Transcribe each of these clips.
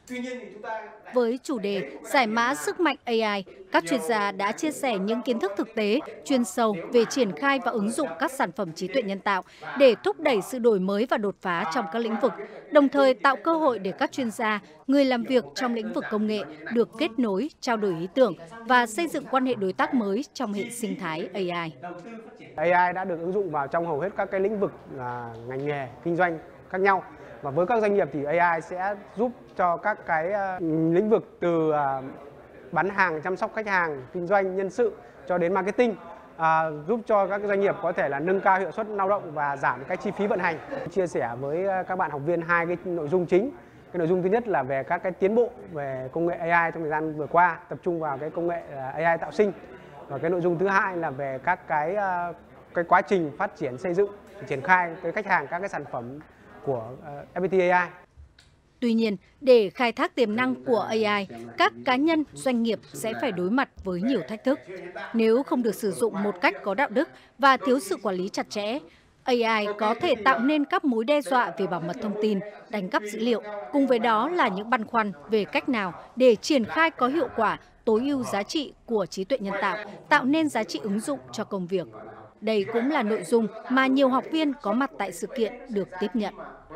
Với chủ đề Giải mã sức mạnh AI, các chuyên gia đã chia sẻ những kiến thức thực tế, chuyên sâu về triển khai và ứng dụng các sản phẩm trí tuệ nhân tạo để thúc đẩy sự đổi mới và đột phá trong các lĩnh vực, đồng thời tạo cơ hội để các chuyên gia, người làm việc trong lĩnh vực công nghệ được kết nối, trao đổi ý tưởng và xây dựng quan hệ đối tác mới trong hệ sinh thái AI. AI đã được ứng dụng vào trong hầu hết các cái lĩnh vực ngành nghề, kinh doanh khác nhau. Và với các doanh nghiệp thì AI sẽ giúp cho các cái lĩnh vực từ bán hàng, chăm sóc khách hàng, kinh doanh, nhân sự cho đến marketing, giúp cho các doanh nghiệp có thể là nâng cao hiệu suất lao động và giảm cái chi phí vận hành. Chia sẻ với các bạn học viên hai cái nội dung chính. Cái nội dung thứ nhất là về các cái tiến bộ về công nghệ AI trong thời gian vừa qua, tập trung vào cái công nghệ AI tạo sinh. Và cái nội dung thứ hai là về các cái quá trình phát triển, xây dựng, triển khai tới khách hàng các cái sản phẩm của FPT AI. Tuy nhiên, để khai thác tiềm năng của AI, các cá nhân, doanh nghiệp sẽ phải đối mặt với nhiều thách thức. Nếu không được sử dụng một cách có đạo đức và thiếu sự quản lý chặt chẽ, AI có thể tạo nên các mối đe dọa về bảo mật thông tin, đánh cắp dữ liệu. Cùng với đó là những băn khoăn về cách nào để triển khai có hiệu quả tối ưu giá trị của trí tuệ nhân tạo nên giá trị ứng dụng cho công việc. Đây cũng là nội dung mà nhiều học viên có mặt tại sự kiện được tiếp nhận.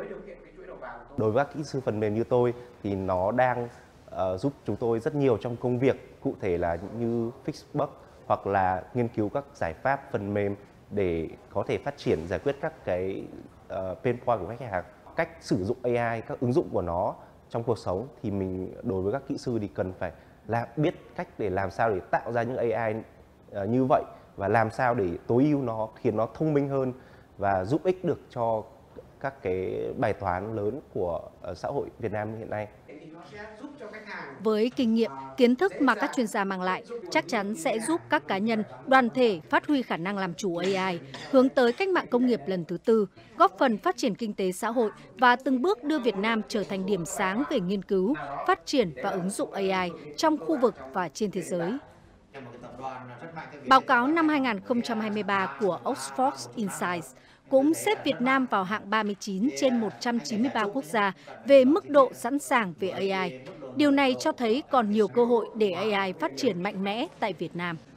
Đối với các kỹ sư phần mềm như tôi thì nó đang giúp chúng tôi rất nhiều trong công việc, cụ thể là như fix bug hoặc là nghiên cứu các giải pháp phần mềm để có thể phát triển giải quyết các cái pain point của khách hàng. Cách sử dụng AI, các ứng dụng của nó trong cuộc sống thì mình đối với các kỹ sư thì cần phải biết cách để làm sao để tạo ra những AI như vậy và làm sao để tối ưu nó, khiến nó thông minh hơn và giúp ích được cho các cái bài toán lớn của xã hội Việt Nam hiện nay. Với kinh nghiệm, kiến thức mà các chuyên gia mang lại chắc chắn sẽ giúp các cá nhân, đoàn thể phát huy khả năng làm chủ AI, hướng tới cách mạng công nghiệp lần thứ tư, góp phần phát triển kinh tế xã hội và từng bước đưa Việt Nam trở thành điểm sáng về nghiên cứu, phát triển và ứng dụng AI trong khu vực và trên thế giới. Báo cáo năm 2023 của Oxford Insights cũng xếp Việt Nam vào hạng 39 trên 193 quốc gia về mức độ sẵn sàng về AI. Điều này cho thấy còn nhiều cơ hội để AI phát triển mạnh mẽ tại Việt Nam.